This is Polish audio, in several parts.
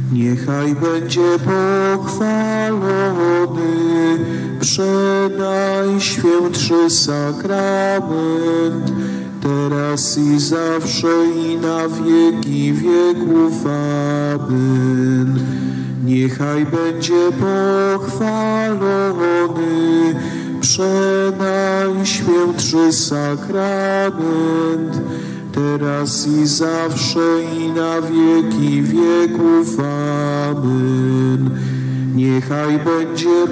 Niechaj będzie pochwalony przenajświętszy sakrament, teraz i zawsze i na wieki wieków. Amen. Niechaj będzie pochwalony przenajświętszy sakrament, teraz i zawsze i na wieki wieków. Amen. Niechaj będzie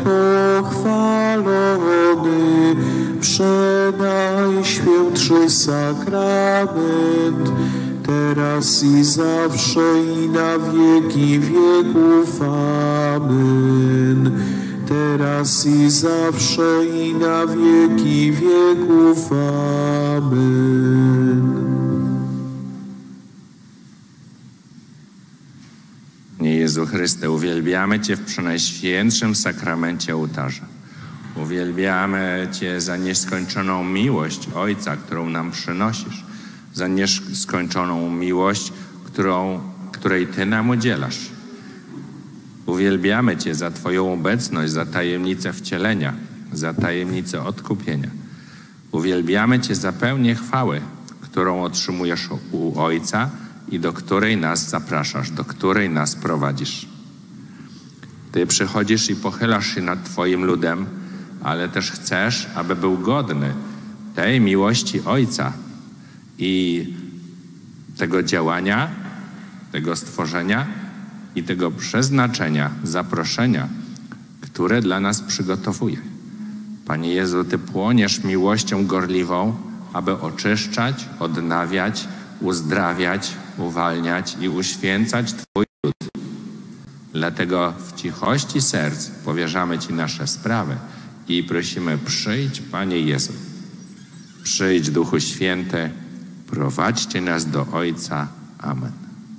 pochwalony przenajświętszy sakrament, teraz i zawsze i na wieki wieków. Amen. Teraz i zawsze i na wieki wieków. Amen. Jezu Chryste, uwielbiamy Cię w przenajświętszym sakramencie ołtarza. Uwielbiamy Cię za nieskończoną miłość Ojca, którą nam przynosisz, za nieskończoną miłość, której Ty nam udzielasz. Uwielbiamy Cię za Twoją obecność, za tajemnicę wcielenia, za tajemnicę odkupienia. Uwielbiamy Cię za pełnię chwały, którą otrzymujesz u Ojca i do której nas zapraszasz, do której nas prowadzisz. Ty przychodzisz i pochylasz się nad Twoim ludem, ale też chcesz, aby był godny tej miłości Ojca i tego działania, tego stworzenia i tego przeznaczenia, zaproszenia, które dla nas przygotowuje. Panie Jezu, Ty płoniesz miłością gorliwą, aby oczyszczać, odnawiać, uzdrawiać, uwalniać i uświęcać Twój lud. Dlatego w cichości serc powierzamy Ci nasze sprawy i prosimy: przyjdź, Panie Jezu. Przyjdź, Duchu Święty, prowadźcie nas do Ojca. Amen.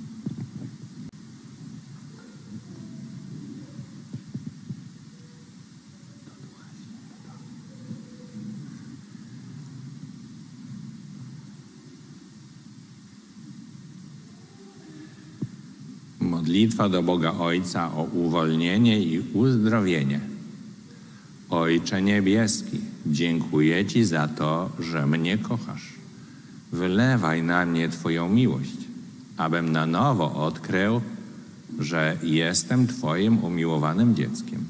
Modlitwa do Boga Ojca o uwolnienie i uzdrowienie. Ojcze Niebieski, dziękuję Ci za to, że mnie kochasz. Wylewaj na mnie Twoją miłość, abym na nowo odkrył, że jestem Twoim umiłowanym dzieckiem.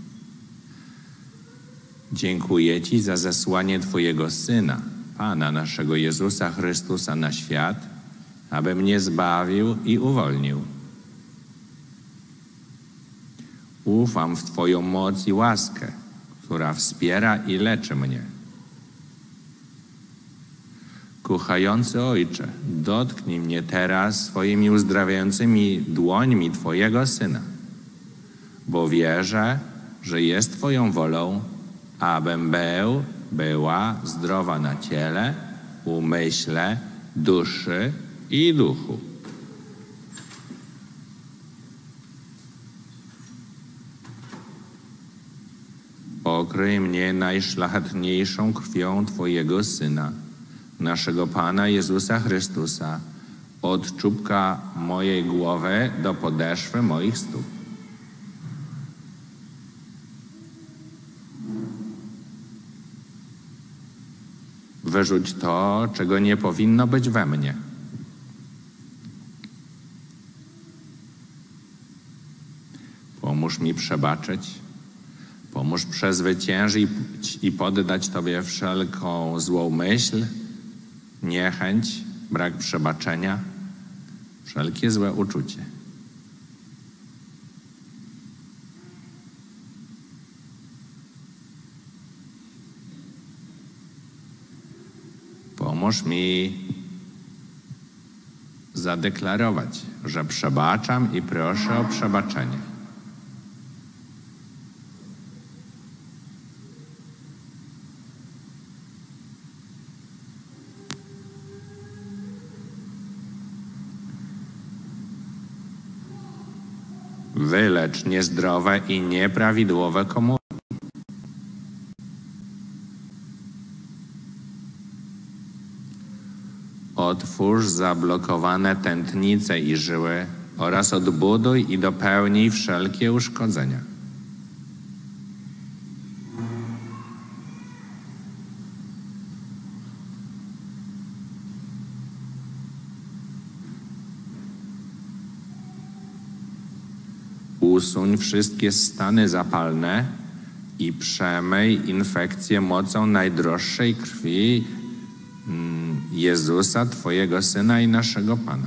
Dziękuję Ci za zesłanie Twojego Syna, Pana naszego Jezusa Chrystusa na świat, aby mnie zbawił i uwolnił. Ufam w Twoją moc i łaskę, która wspiera i leczy mnie. Kochający Ojcze, dotknij mnie teraz swoimi uzdrawiającymi dłońmi Twojego Syna, bo wierzę, że jest Twoją wolą, abym była zdrowa na ciele, umyśle, duszy i duchu. Okryj mnie najszlachetniejszą krwią Twojego Syna, naszego Pana Jezusa Chrystusa, od czubka mojej głowy do podeszwy moich stóp. Wyrzuć to, czego nie powinno być we mnie. Pomóż mi przebaczyć. Pomóż przezwyciężyć i poddać Tobie wszelką złą myśl, niechęć, brak przebaczenia, wszelkie złe uczucie. Pomóż mi zadeklarować, że przebaczam i proszę o przebaczenie. Wylecz niezdrowe i nieprawidłowe komórki. Otwórz zablokowane tętnice i żyły oraz odbuduj i dopełnij wszelkie uszkodzenia. Usuń wszystkie stany zapalne i przemyj infekcję mocą najdroższej krwi Jezusa, Twojego Syna i naszego Pana.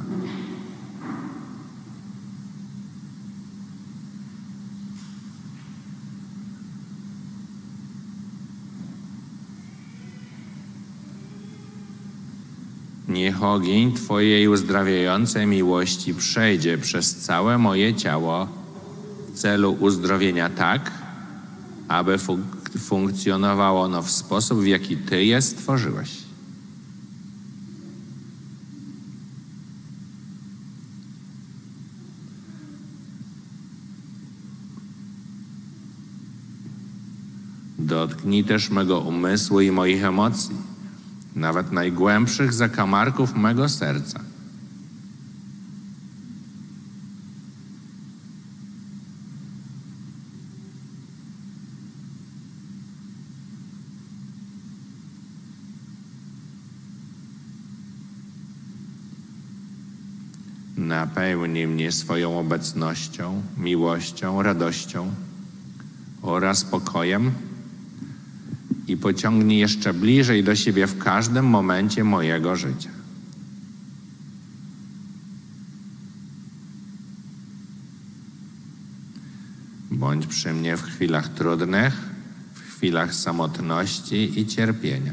Niech ogień Twojej uzdrawiającej miłości przejdzie przez całe moje ciało w celu uzdrowienia tak, aby funkcjonowało ono w sposób, w jaki Ty je stworzyłeś. Dotknij też mego umysłu i moich emocji, nawet najgłębszych zakamarków mego serca. Napełnij mnie swoją obecnością, miłością, radością oraz pokojem i pociągnij jeszcze bliżej do siebie w każdym momencie mojego życia. Bądź przy mnie w chwilach trudnych, w chwilach samotności i cierpienia.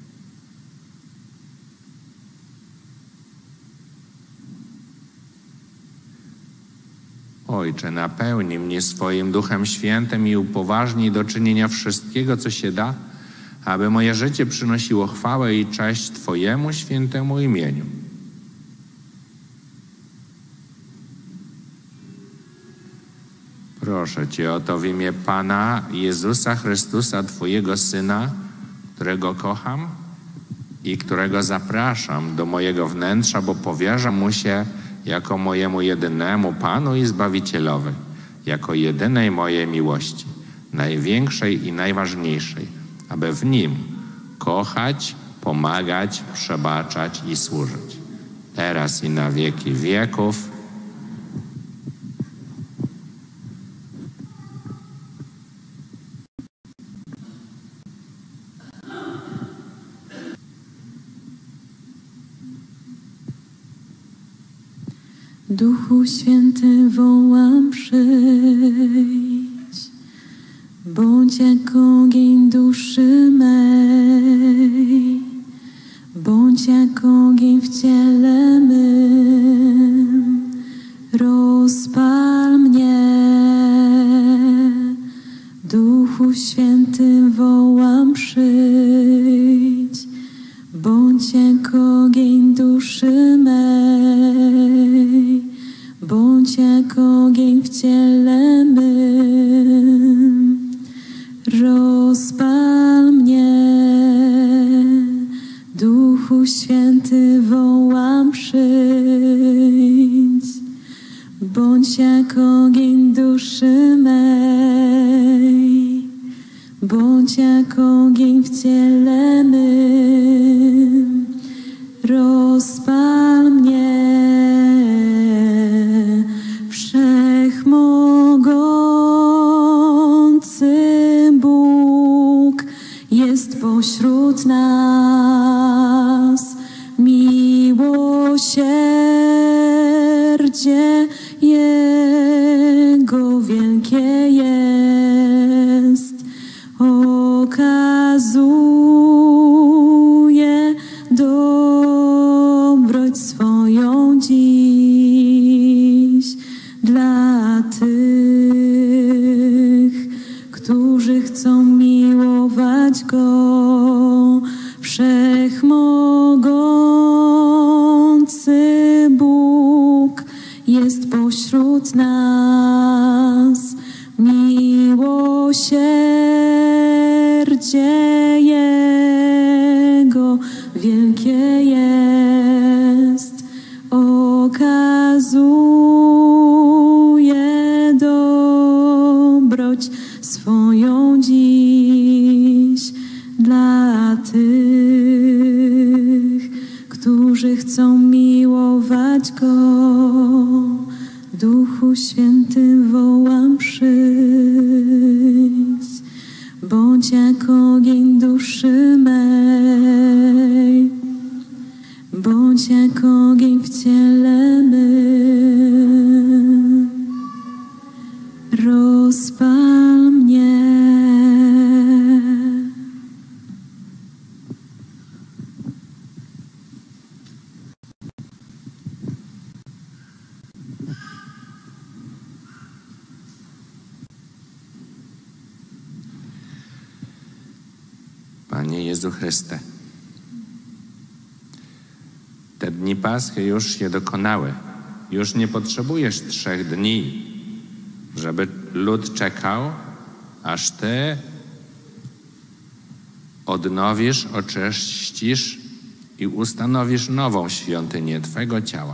Ojcze, napełnij mnie swoim Duchem Świętym i upoważnij do czynienia wszystkiego, co się da, aby moje życie przynosiło chwałę i cześć Twojemu świętemu imieniu. Proszę Cię o to w imię Pana Jezusa Chrystusa, Twojego Syna, którego kocham i którego zapraszam do mojego wnętrza, bo powierzam Mu się jako mojemu jedynemu Panu i Zbawicielowi, jako jedynej mojej miłości, największej i najważniejszej, aby w Nim kochać, pomagać, przebaczać i służyć, teraz i na wieki wieków. Duchu Święty, wołam, przyjdź, bądź jak ogień duszy mej, bądź jak ogień w ciele mym, rozpal mnie. Duchu Święty, wołam, przyjdź, bądź jak ogień duszy mej, bądź jak ogień w ciele mym, rozpal mnie. Duchu Święty, wołam, przyjdź, bądź jak ogień duszy mej, bądź jak ogień w ciele mym, rozpal mnie. Wszechmogący Bóg jest pośród nas, miłosierdzie Jego wielkie jest, okazuje dobroć swoją dziś dla tych, którzy chcą miłować Go. Wszechmogący Bóg jest pośród nas, miłosierdzie Jego wielkie jest, okazuje miłować Go. Duchu Święty wołam, przyjdź, bądź jak ogień duszy mej, bądź jak ogień w ciele mym, rozpal mnie. Panie Jezu Chryste, te dni Paschy już się dokonały. Już nie potrzebujesz 3 dni, żeby lud czekał, aż Ty odnowisz, oczyścisz i ustanowisz nową świątynię Twego ciała.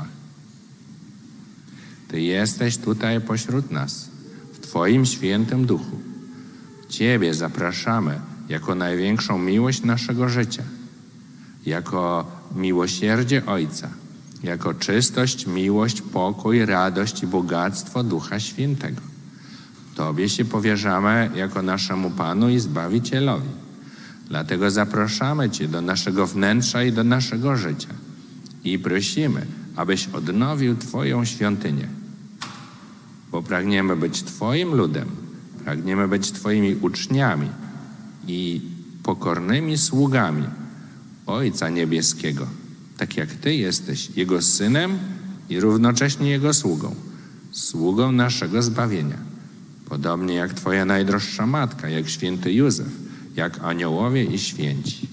Ty jesteś tutaj pośród nas, w Twoim świętym duchu. Ciebie zapraszamy jako największą miłość naszego życia, jako miłosierdzie Ojca, jako czystość, miłość, pokój, radość i bogactwo Ducha Świętego. Tobie się powierzamy jako naszemu Panu i Zbawicielowi. Dlatego zapraszamy Cię do naszego wnętrza i do naszego życia i prosimy, abyś odnowił Twoją świątynię, bo pragniemy być Twoim ludem, pragniemy być Twoimi uczniami i pokornymi sługami Ojca Niebieskiego, tak jak Ty jesteś Jego Synem i równocześnie Jego sługą, sługą naszego zbawienia. Podobnie jak Twoja najdroższa Matka, jak święty Józef, jak aniołowie i święci.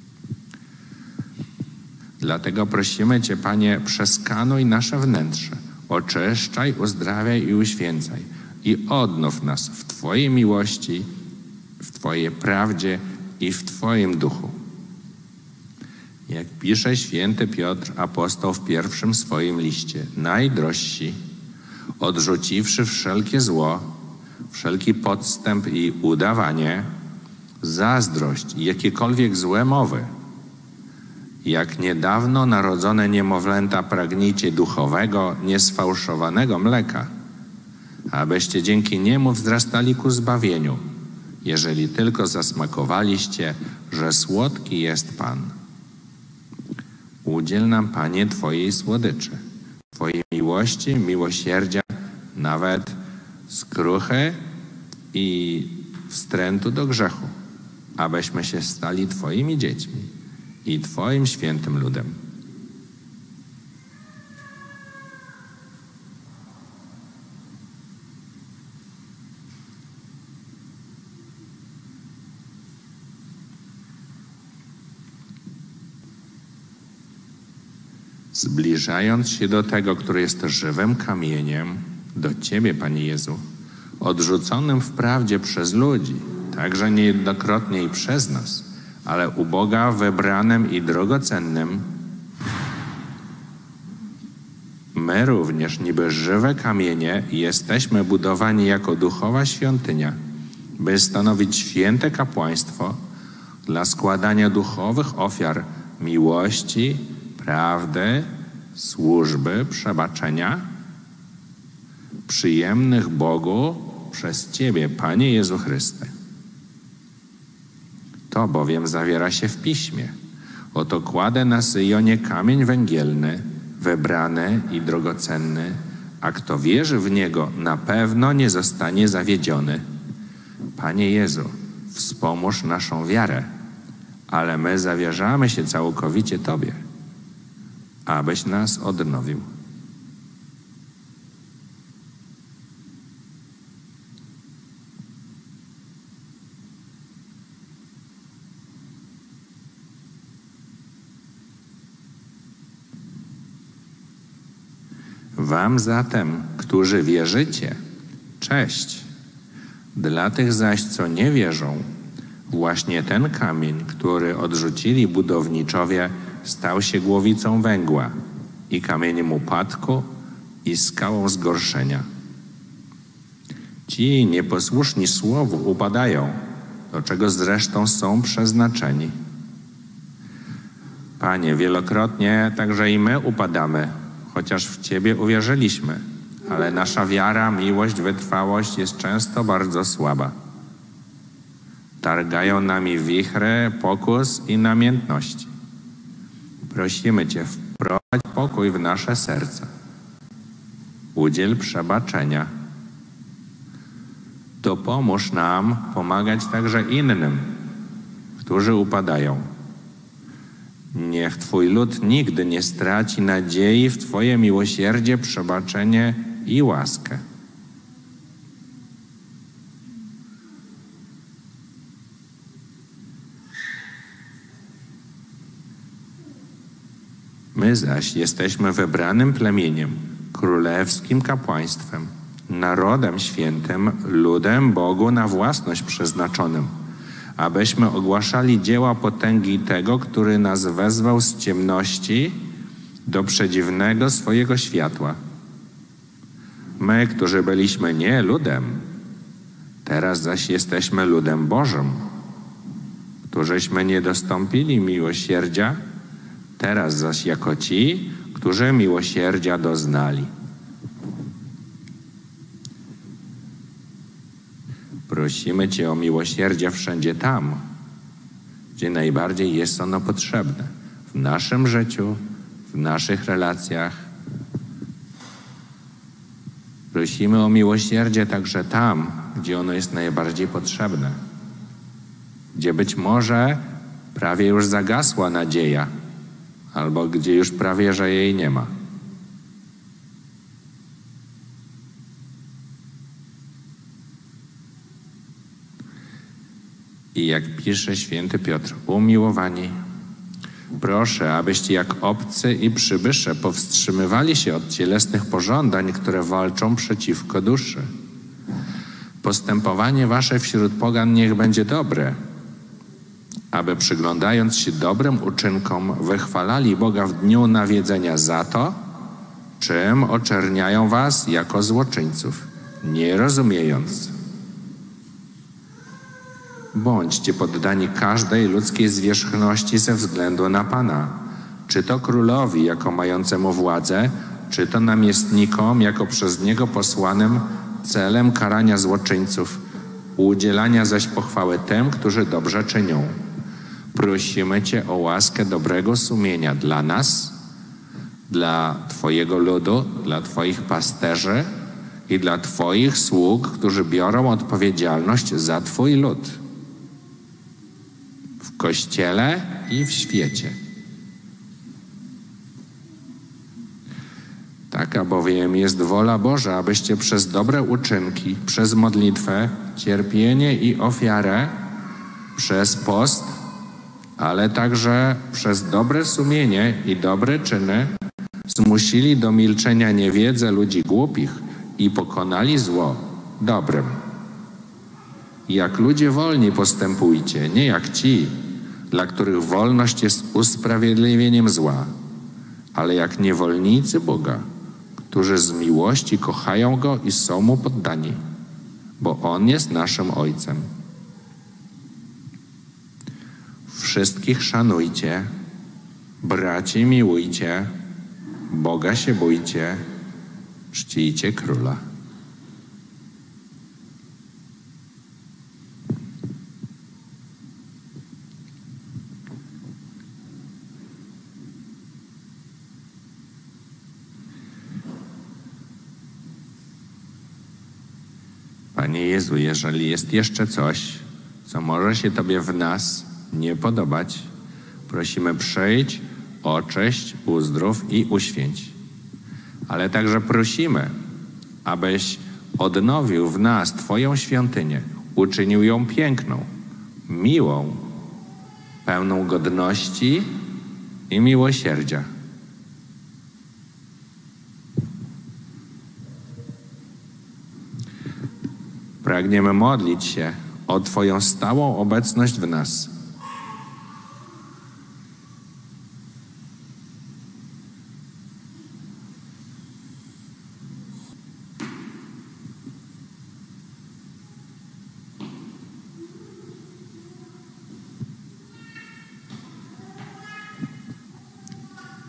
Dlatego prosimy Cię, Panie, przeskanuj nasze wnętrze, oczyszczaj, uzdrawiaj i uświęcaj i odnów nas w Twojej miłości, w Twojej prawdzie i w Twoim duchu. Jak pisze święty Piotr, apostoł w pierwszym swoim liście, najdrożsi, odrzuciwszy wszelkie zło, wszelki podstęp i udawanie, zazdrość i jakiekolwiek złe mowy, jak niedawno narodzone niemowlęta pragnijcie duchowego, niesfałszowanego mleka, abyście dzięki niemu wzrastali ku zbawieniu, jeżeli tylko zasmakowaliście, że słodki jest Pan. Udziel nam, Panie, Twojej słodyczy, Twojej miłości, miłosierdzia, nawet skruchy i wstrętu do grzechu, abyśmy się stali Twoimi dziećmi i Twoim świętym ludem. Zbliżając się do tego, który jest żywym kamieniem, do Ciebie, Panie Jezu, odrzuconym wprawdzie przez ludzi, także niejednokrotnie i przez nas, ale u Boga wybranym i drogocennym, my również, niby żywe kamienie, jesteśmy budowani jako duchowa świątynia, by stanowić święte kapłaństwo dla składania duchowych ofiar miłości, prawdy, służby, przebaczenia, przyjemnych Bogu przez Ciebie, Panie Jezu Chryste. To bowiem zawiera się w Piśmie. Oto kładę na Syjonie kamień węgielny, wybrany i drogocenny, a kto wierzy w Niego, na pewno nie zostanie zawiedziony. Panie Jezu, wspomóż naszą wiarę, ale my zawierzamy się całkowicie Tobie, abyś nas odnowił. Wam zatem, którzy wierzycie, cześć. Dla tych zaś, co nie wierzą, właśnie ten kamień, który odrzucili budowniczowie, stał się głowicą węgła i kamieniem upadku i skałą zgorszenia. Ci nieposłuszni słowu upadają, do czego zresztą są przeznaczeni. Panie, wielokrotnie także i my upadamy, chociaż w Ciebie uwierzyliśmy, ale nasza wiara, miłość, wytrwałość jest często bardzo słaba. Targają nami wichry, pokus i namiętności. Prosimy Cię, wprowadź pokój w nasze serca. Udziel przebaczenia. Dopomóż nam pomagać także innym, którzy upadają. Niech Twój lud nigdy nie straci nadziei w Twoje miłosierdzie, przebaczenie i łaskę. My zaś jesteśmy wybranym plemieniem, królewskim kapłaństwem, narodem świętym, ludem Bogu na własność przeznaczonym, abyśmy ogłaszali dzieła potęgi tego, który nas wezwał z ciemności do przedziwnego swojego światła. My, którzy byliśmy nie ludem, teraz zaś jesteśmy ludem Bożym, którzyśmy nie dostąpili miłosierdzia, teraz zaś jako ci, którzy miłosierdzia doznali. Prosimy Cię o miłosierdzie wszędzie tam, gdzie najbardziej jest ono potrzebne. W naszym życiu, w naszych relacjach. Prosimy o miłosierdzie także tam, gdzie ono jest najbardziej potrzebne. Gdzie być może prawie już zagasła nadzieja, albo gdzie już prawie, że jej nie ma. I jak pisze święty Piotr, umiłowani, proszę, abyście jak obcy i przybysze powstrzymywali się od cielesnych pożądań, które walczą przeciwko duszy. Postępowanie wasze wśród pogan niech będzie dobre, aby przyglądając się dobrym uczynkom wychwalali Boga w dniu nawiedzenia za to, czym oczerniają was jako złoczyńców, nie rozumiejąc. Bądźcie poddani każdej ludzkiej zwierzchności ze względu na Pana, czy to królowi jako mającemu władzę, czy to namiestnikom jako przez Niego posłanym celem karania złoczyńców, udzielania zaś pochwały tym, którzy dobrze czynią. Prosimy Cię o łaskę dobrego sumienia dla nas, dla Twojego ludu, dla Twoich pasterzy i dla Twoich sług, którzy biorą odpowiedzialność za Twój lud w Kościele i w świecie. Taka bowiem jest wola Boża, abyście przez dobre uczynki, przez modlitwę, cierpienie i ofiarę, przez post, ale także przez dobre sumienie i dobre czyny zmusili do milczenia niewiedzę ludzi głupich i pokonali zło dobrem. Jak ludzie wolni postępujcie, nie jak ci, dla których wolność jest usprawiedliwieniem zła, ale jak niewolnicy Boga, którzy z miłości kochają Go i są Mu poddani, bo On jest naszym Ojcem. Wszystkich szanujcie, braci miłujcie, Boga się bójcie, czcijcie Króla. Panie Jezu, jeżeli jest jeszcze coś, co może się Tobie w nas nie podobać, prosimy, przyjdź, oczyść, uzdrów i uświęć. Ale także prosimy, abyś odnowił w nas Twoją świątynię, uczynił ją piękną, miłą, pełną godności i miłosierdzia. Pragniemy modlić się o Twoją stałą obecność w nas.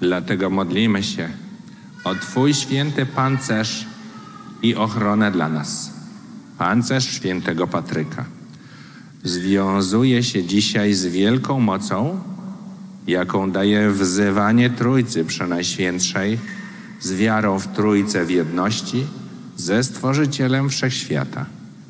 Dlatego modlimy się o Twój święty pancerz i ochronę dla nas. Pancerz świętego Patryka związuje się dzisiaj z wielką mocą, jaką daje wzywanie Trójcy Przenajświętszej, z wiarą w Trójcę w jedności ze Stworzycielem Wszechświata.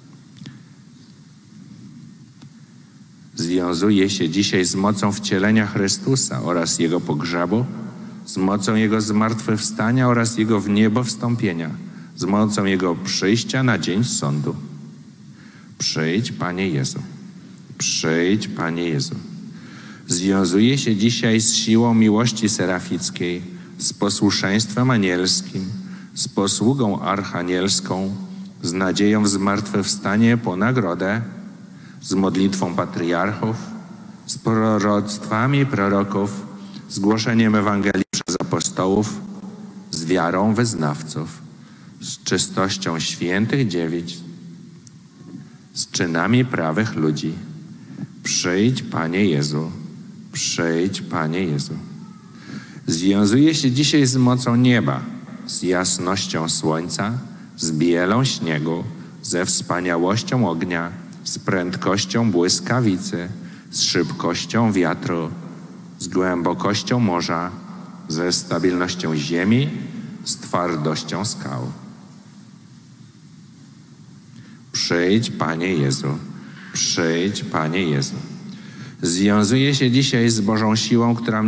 Związuje się dzisiaj z mocą wcielenia Chrystusa oraz Jego pogrzebu, z mocą Jego zmartwychwstania oraz Jego w niebo wstąpienia, z mocą Jego przyjścia na dzień sądu. Przyjdź, Panie Jezu. Przyjdź, Panie Jezu. Związuje się dzisiaj z siłą miłości serafickiej, z posłuszeństwem anielskim, z posługą archanielską, z nadzieją w zmartwychwstanie po nagrodę, z modlitwą patriarchów, z proroctwami proroków, z głoszeniem Ewangelii przez apostołów, z wiarą wyznawców, z czystością świętych dziewic, z czynami prawych ludzi. Przyjdź, Panie Jezu. Przyjdź, Panie Jezu. Związuje się dzisiaj z mocą nieba, z jasnością słońca, z bielą śniegu, ze wspaniałością ognia, z prędkością błyskawicy, z szybkością wiatru, z głębokością morza, ze stabilnością ziemi, z twardością skał. Przyjdź, Panie Jezu. Przyjdź, Panie Jezu. Związuje się dzisiaj z Bożą siłą, która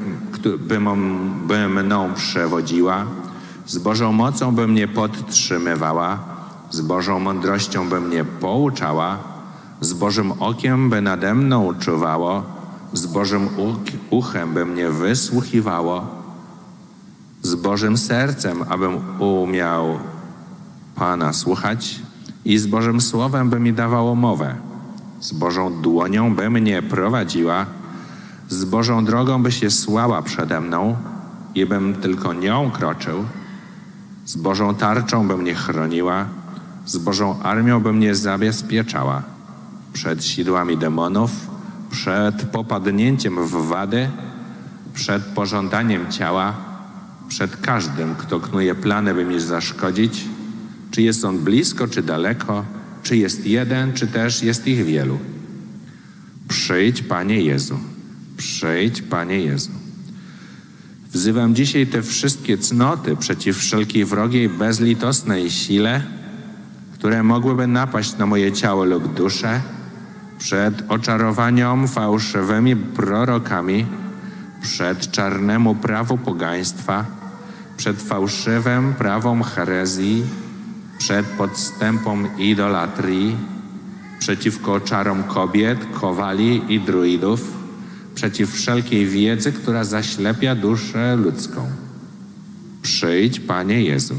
by mną przewodziła, z Bożą mocą by mnie podtrzymywała, z Bożą mądrością by mnie pouczała, z Bożym okiem by nade mną czuwało, z Bożym uchem by mnie wysłuchiwało, z Bożym sercem, abym umiał Pana słuchać i z Bożym słowem by mi dawało mowę. Z Bożą dłonią by mnie prowadziła, z Bożą drogą by się słała przede mną i bym tylko nią kroczył. Z Bożą tarczą by mnie chroniła, z Bożą armią by mnie zabezpieczała. Przed sidłami demonów, przed popadnięciem w wady, przed pożądaniem ciała, przed każdym, kto knuje plany, by mi zaszkodzić, czy jest on blisko, czy daleko, czy jest jeden, czy też jest ich wielu. Przyjdź, Panie Jezu. Przyjdź, Panie Jezu. Wzywam dzisiaj te wszystkie cnoty przeciw wszelkiej wrogiej, bezlitosnej sile, które mogłyby napaść na moje ciało lub duszę, przed oczarowaniem fałszywymi prorokami, przed czarnemu prawu pogaństwa, przed fałszywym prawom herezji, przed podstępom idolatrii, przeciwko czarom kobiet, kowali i druidów, przeciw wszelkiej wiedzy, która zaślepia duszę ludzką. Przyjdź, Panie Jezu.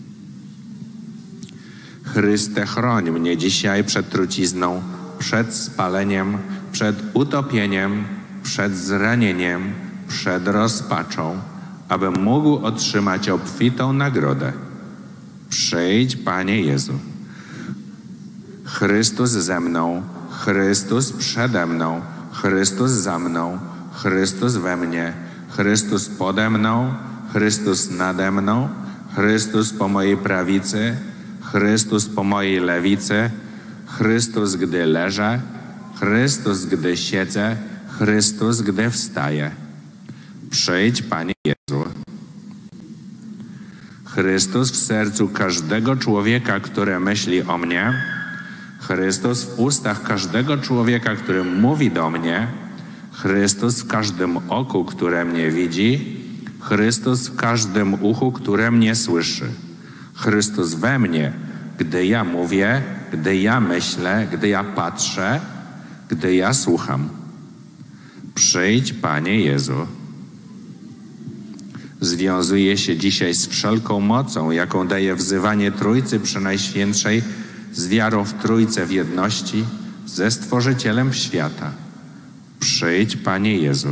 Chryste, chroń mnie dzisiaj przed trucizną, przed spaleniem, przed utopieniem, przed zranieniem, przed rozpaczą, abym mógł otrzymać obfitą nagrodę. Przyjdź, Panie Jezu. Chrystus ze mną, Chrystus przede mną, Chrystus za mną, Chrystus we mnie, Chrystus pode mną, Chrystus nade mną, Chrystus po mojej prawicy, Chrystus po mojej lewicy, Chrystus, gdy leżę, Chrystus, gdy siedzę, Chrystus, gdy wstaję. Przyjdź, Panie Jezu. Chrystus w sercu każdego człowieka, który myśli o mnie, Chrystus w ustach każdego człowieka, który mówi do mnie, Chrystus w każdym oku, które mnie widzi, Chrystus w każdym uchu, które mnie słyszy. Chrystus we mnie, gdy ja mówię, gdy ja myślę, gdy ja patrzę, gdy ja słucham. Przyjdź, Panie Jezu. Związuje się dzisiaj z wszelką mocą, jaką daje wzywanie Trójcy Przenajświętszej, z wiarą w Trójcę w jedności, ze Stworzycielem świata. Przyjdź, Panie Jezu.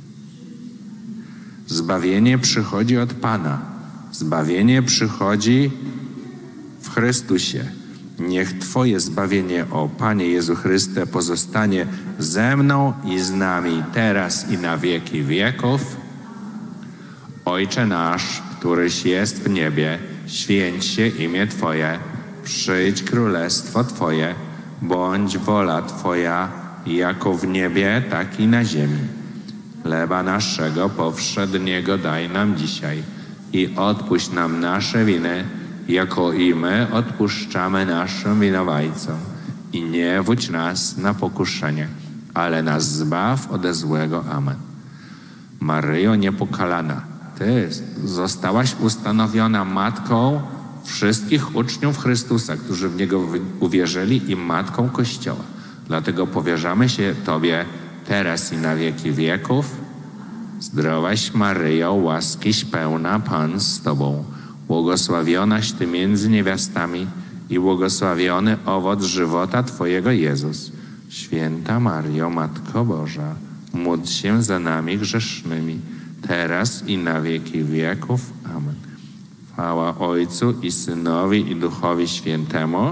Zbawienie przychodzi od Pana. Zbawienie przychodzi w Chrystusie. Niech Twoje zbawienie, o Panie Jezu Chryste, pozostanie ze mną i z nami teraz i na wieki wieków. Ojcze nasz, któryś jest w niebie, święć się imię Twoje, przyjdź królestwo Twoje, bądź wola Twoja, jako w niebie, tak i na ziemi. Chleba naszego powszedniego daj nam dzisiaj i odpuść nam nasze winy, jako i my odpuszczamy naszym winowajcom. I nie wódź nas na pokuszenie, ale nas zbaw ode złego. Amen. Maryjo niepokalana, Ty zostałaś ustanowiona matką wszystkich uczniów Chrystusa, którzy w Niego uwierzyli, i matką Kościoła. Dlatego powierzamy się Tobie teraz i na wieki wieków. Zdrowaś Maryjo, łaskiś pełna, Pan z Tobą, błogosławionaś Ty między niewiastami i błogosławiony owoc żywota Twojego, Jezus. Święta Maryjo, Matko Boża, módl się za nami grzesznymi, teraz i na wieki wieków. Amen. Chwała Ojcu i Synowi i Duchowi Świętemu.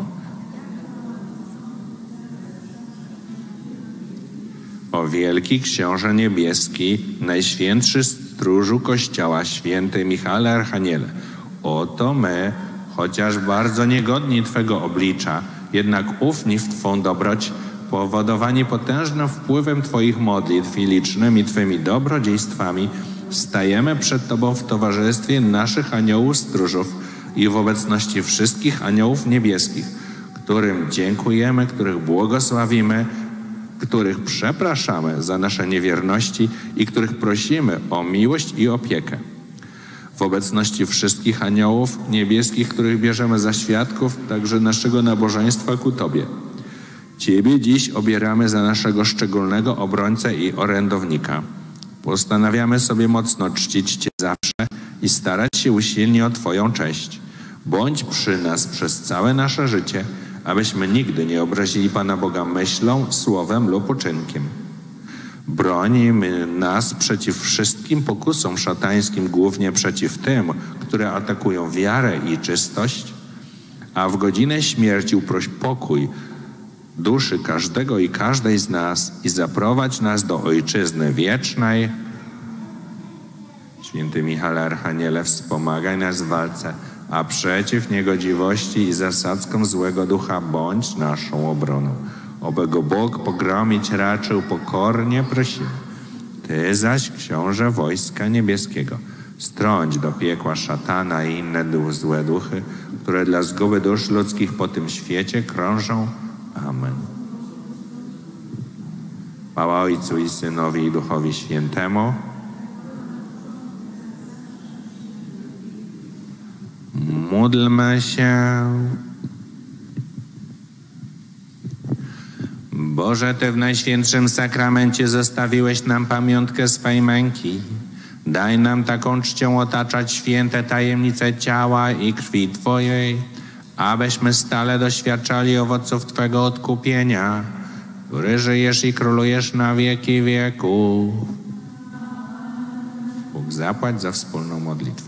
O wielki Książę Niebieski, Najświętszy Stróżu Kościoła, Święty Michale Archaniele, oto my, chociaż bardzo niegodni Twego oblicza, jednak ufni w Twą dobroć, powodowani potężnym wpływem Twoich modlitw i licznymi Twymi dobrodziejstwami, stajemy przed Tobą w towarzystwie naszych aniołów stróżów i w obecności wszystkich aniołów niebieskich, którym dziękujemy, których błogosławimy, których przepraszamy za nasze niewierności i których prosimy o miłość i opiekę. W obecności wszystkich aniołów niebieskich, których bierzemy za świadków także naszego nabożeństwa ku Tobie, Ciebie dziś obieramy za naszego szczególnego obrońcę i orędownika. Postanawiamy sobie mocno czcić Cię zawsze i starać się usilnie o Twoją cześć. Bądź przy nas przez całe nasze życie, abyśmy nigdy nie obrazili Pana Boga myślą, słowem lub uczynkiem. Broń nas przeciw wszystkim pokusom szatańskim, głównie przeciw tym, które atakują wiarę i czystość, a w godzinę śmierci uproś pokój duszy każdego i każdej z nas i zaprowadź nas do Ojczyzny wiecznej. Święty Michale Archaniele, wspomagaj nas w walce, a przeciw niegodziwości i zasadzkom złego ducha bądź naszą obroną. Oby go Bóg pogromić raczył, pokornie prosimy. Ty zaś, Książę wojska niebieskiego, strąć do piekła szatana i inne złe duchy, które dla zguby dusz ludzkich po tym świecie krążą. Amen. Chwała Ojcu i Synowi i Duchowi Świętemu. Módlmy się. Boże, Ty w Najświętszym Sakramencie zostawiłeś nam pamiątkę swej męki. Daj nam taką czcią otaczać święte tajemnice ciała i krwi Twojej, abyśmy stale doświadczali owoców Twego odkupienia, który żyjesz i królujesz na wieki wieków. Bóg zapłać za wspólną modlitwę.